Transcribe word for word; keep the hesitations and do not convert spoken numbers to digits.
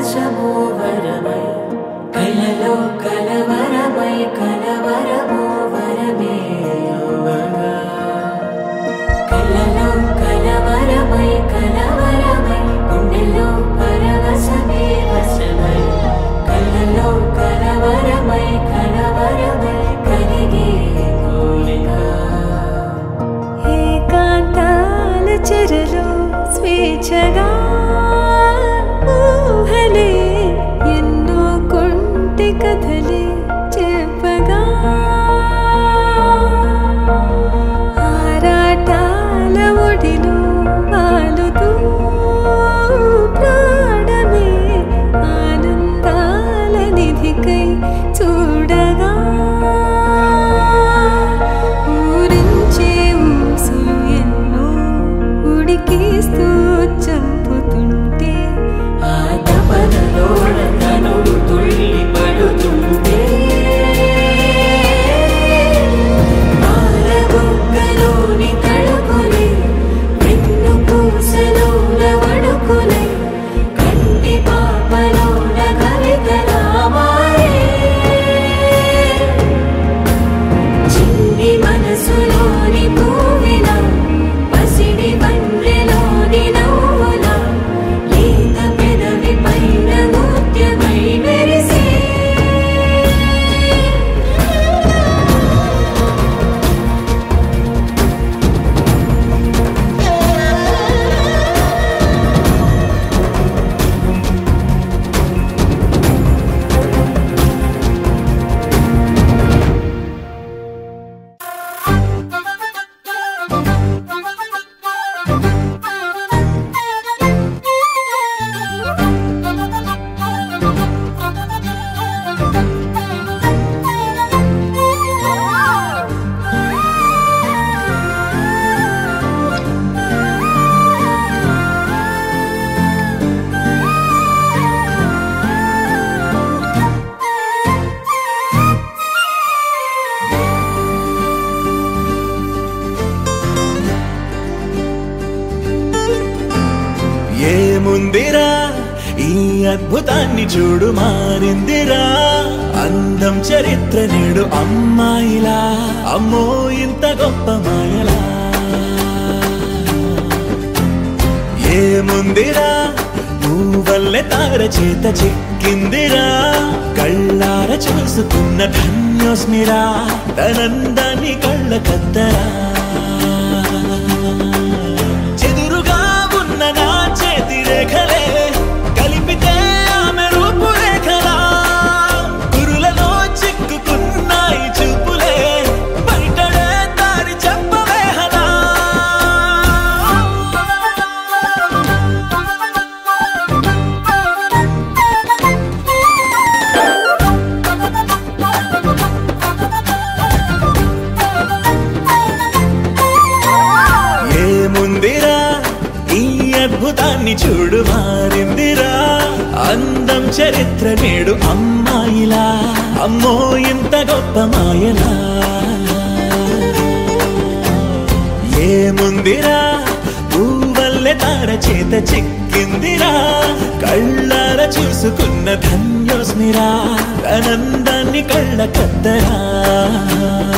పరవశము వరమై కలలో కలవరమై కలవరము వరమే యువగా కలలో కలవరమై కలవరమై గుండెలో పరవశమే వశమై కలలో కలవరమై కలవరమై కలిగే కోరిక ఏకాంతాల చెరలో స్వేచ్ఛగా ఊహలే ఎన్నో కొంటి కథలే చెప్పగా ఆరాటాల ఒడిలో వాలుతూ ప్రాణమే ఆనందాల నిధికై చూడగా ఊరించే ఊసులు ఎన్నో ఉడికిస్తూ చంపుతుంటే ఆ తపనలోన తనువు తుళ్ళి పడుతుంటే పాలబుగ్గలోని తడుకులే వెన్ను పూసలోన వడుకులే కంటి పాపలోన కవితలా మారే చిన్ని మనసులోని పూవిన పసిడి బండ్రెలోని నవ్వుల లేత పెదవి పైన ముత్యమై మెరిసే ఏముందిరా ఈ అద్భుతాన్ని చూడు మారిందిరా అందం చరిత్ర నేడు అమ్మాయిలా అమ్మో ఇంత గొప్ప మాయలా ఏముందిరా నువ్వల్లే తార చేత చిక్కిందిరా కళ్ళార చూసుకున్న ధన్యోస్మిరా తనందాన్ని కళ్ళ కద్దరా చెదురుగా ఉన్న నా చేతి రేఖలే కలిపితే ఆమె రూపురేఖలా గురులలో చిక్కుకున్నాయి చూపులే బయటడే దారి చెప్పవేహలా ఏముందిరా ఈ అద్భుతాన్ని చూడు మారిందిరా అందం చరిత్ర నేడు అమ్మాయిలా అమ్మో ఇంత గొప్ప మాయలా ఏముందిరా పువ్వల్లె తార చేత చిక్కిందిరా కళ్ళార చూసుకున్న ధన్యోస్మిరా ఆనందాన్ని కళ్ళ కద్దరా